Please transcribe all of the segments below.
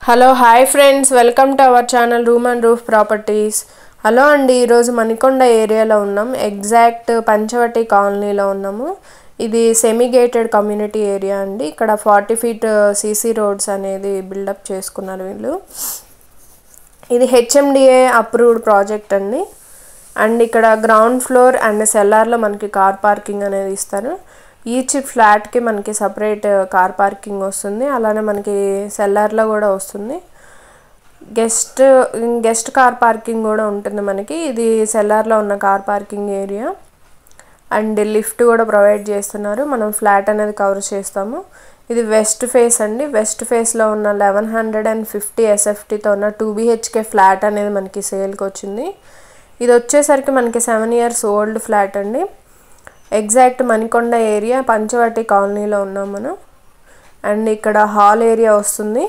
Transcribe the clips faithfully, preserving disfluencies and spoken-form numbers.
Hello hi friends, welcome to our channel room and roof properties. Hello అండి, ఈరోజు మణికొండ ఏరియాలో ఉన్నాం. ఎగ్జాక్ట్ పంచవటి కాలనీలో ఉన్నాము. ఇది సెమీ గేటెడ్ కమ్యూనిటీ ఏరియా అండి. ఇక్కడ ఫార్టీ ఫీట్ సీసీ రోడ్స్ అనేది బిల్డప్ చేసుకున్నారు వీళ్ళు. ఇది హెచ్ఎండిఏ అప్రూవ్డ్ ప్రాజెక్ట్ అండి. అండ్ ఇక్కడ గ్రౌండ్ ఫ్లోర్ అండ్ సెల్లార్లో మనకి కార్ పార్కింగ్ అనేది ఇస్తారు. ఈచ్ ఫ్లాట్కి మనకి సపరేట్ కార్ పార్కింగ్ వస్తుంది. అలానే మనకి సెల్లార్లో కూడా వస్తుంది. గెస్ట్ గెస్ట్ కార్ పార్కింగ్ కూడా ఉంటుంది మనకి. ఇది సెల్లార్లో ఉన్న car parking area. And lift కూడా ప్రొవైడ్ చేస్తున్నారు. మనం ఫ్లాట్ అనేది కవర్ చేస్తాము. ఇది వెస్ట్ ఫేస్ అండి. వెస్ట్ ఫేస్లో ఉన్న లెవెన్ హండ్రెడ్ అండ్ ఫిఫ్టీ ఎస్ఎఫ్టీతో ఉన్న టూ బీహెచ్కే ఫ్లాట్ అనేది మనకి సేల్కి వచ్చింది. ఇది వచ్చేసరికి మనకి సెవెన్ ఇయర్స్ ఓల్డ్ ఫ్లాట్ అండి. ఎగ్జాక్ట్ మణికొండ ఏరియా పంచవటి కాలనీలో ఉన్నాం మనం. అండ్ ఇక్కడ హాల్ ఏరియా వస్తుంది.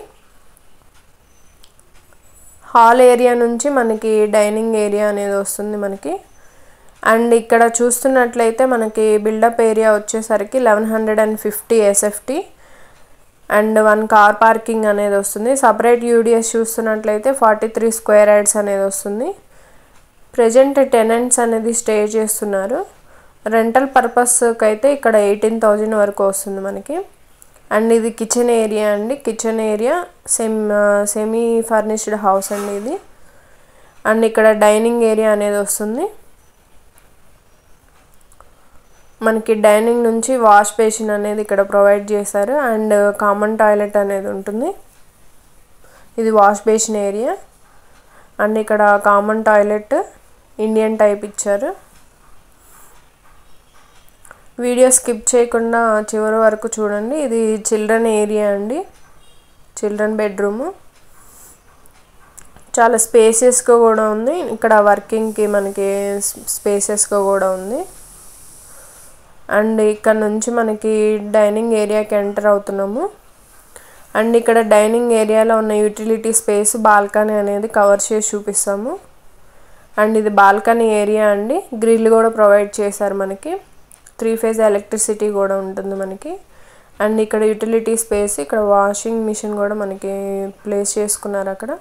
హాల్ ఏరియా నుంచి మనకి డైనింగ్ ఏరియా అనేది వస్తుంది మనకి. అండ్ ఇక్కడ చూస్తున్నట్లయితే మనకి బిల్డప్ ఏరియా వచ్చేసరికి eleven hundred and fifty SFT and one car parking అనేది వస్తుంది. సపరేట్ యూడిఎస్ చూస్తున్నట్లయితే ఫార్టీ త్రీ స్క్వేర్ యార్డ్స్ అనేది వస్తుంది. ప్రజెంట్ టెనెంట్స్ అనేది స్టే చేస్తున్నారు. రెంటల్ పర్పస్కి అయితే ఇక్కడ ఎయిటీన్ థౌజండ్ వరకు వస్తుంది మనకి. అండ్ ఇది కిచెన్ ఏరియా అండి. Kitchen area same semi furnished house అండి ఇది. అండ్ ఇక్కడ డైనింగ్ ఏరియా అనేది వస్తుంది మనకి. డైనింగ్ నుంచి వాష్ బేసిన్ అనేది ఇక్కడ ప్రొవైడ్ చేశారు. అండ్ కామన్ టాయిలెట్ అనేది ఉంటుంది. ఇది వాష్ బేసిన్ ఏరియా. అండ్ ఇక్కడ కామన్ టాయిలెట్ ఇండియన్ టైప్ ఇచ్చారు. వీడియో స్కిప్ చేయకుండా చివరి వరకు చూడండి. ఇది చిల్డ్రన్ ఏరియా అండి. చిల్డ్రన్ బెడ్రూము చాలా స్పేసియస్గా కూడా ఉంది. ఇక్కడ వర్కింగ్కి మనకి స్పేసెస్గా కూడా ఉంది. అండ్ ఇక్కడ నుంచి మనకి డైనింగ్ ఏరియాకి ఎంటర్ అవుతున్నాము. అండ్ ఇక్కడ డైనింగ్ ఏరియాలో ఉన్న యూటిలిటీ స్పేస్ బాల్కనీ అనేది కవర్ చేసి చూపిస్తాము. అండ్ ఇది బాల్కనీ ఏరియా అండి. గ్రిల్ కూడా ప్రొవైడ్ చేశారు మనకి. త్రీ ఫేజ్ ఎలక్ట్రిసిటీ కూడా ఉంటుంది మనకి. అండ్ ఇక్కడ యూటిలిటీ స్పేస్, ఇక్కడ వాషింగ్ మిషన్ కూడా మనకి ప్లేస్ చేసుకున్నారు అక్కడ.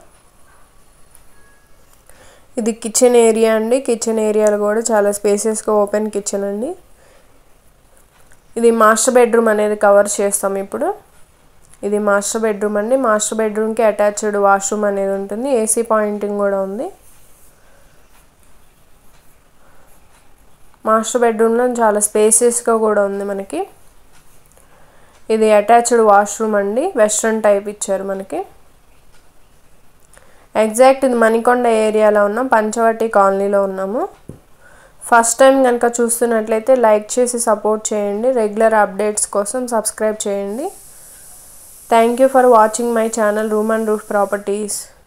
ఇది కిచెన్ ఏరియా అండి. కిచెన్ ఏరియాలో కూడా చాలా స్పేసెస్గా ఓపెన్ కిచెన్ అండి. ఇది మాస్టర్ బెడ్రూమ్ అనేది కవర్ చేస్తాం ఇప్పుడు. ఇది మాస్టర్ బెడ్రూమ్ అండి. మాస్టర్ బెడ్రూమ్కి అటాచ్డ్ వాష్రూమ్ అనేది ఉంటుంది. ఏసీ పాయింటింగ్ కూడా ఉంది. మాస్టర్ బెడ్రూమ్లో చాలా స్పేసియస్గా కూడా ఉంది మనకి. ఇది అటాచ్డ్ వాష్రూమ్ అండి. వెస్ట్రన్ టైప్ ఇచ్చారు మనకి. ఎగ్జాక్ట్ ఇది మణికొండ ఏరియాలో ఉన్నాం. పంచవటి కాలనీలో ఉన్నాము. ఫస్ట్ టైం కనుక చూస్తున్నట్లయితే లైక్ చేసి సపోర్ట్ చేయండి. రెగ్యులర్ అప్డేట్స్ కోసం సబ్స్క్రైబ్ చేయండి. Thank you for watching my channel room and roof properties.